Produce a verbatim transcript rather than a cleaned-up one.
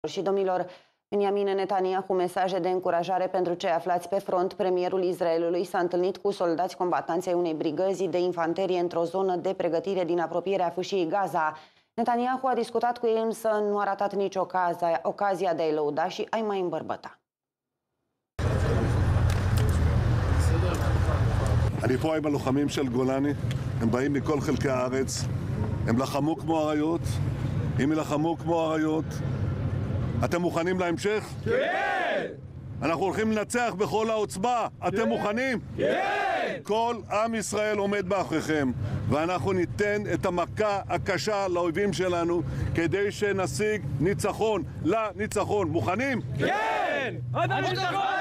Și domnilor, Benjamin Netanyahu, mesaje de încurajare pentru cei aflați pe front. Premierul Israelului s-a întâlnit cu soldați combatanți ai unei brigăzi de infanterie într-o zonă de pregătire din apropierea fâșiei Gaza. Netanyahu a discutat cu ei, însă nu a ratat nici ocazia, ocazia de a-i lăuda și a-i mai îmbărbăta. אני פה עם הלוחמים של גולני, הם באים מכל חלקי הארץ, הם לחמו כמו אריות, הם ילחמו כמו אריות. אתם מוכנים להמשך? כן! אנחנו הולכים לנצח בכל העוצמה, אתם מוכנים? כן! כל עם ישראל עומד מאחוריכם, ואנחנו ניתן את המכה הקשה לאויבים שלנו כדי שנשיג ניצחון לניצחון. מוכנים? כן! עד הניצחון!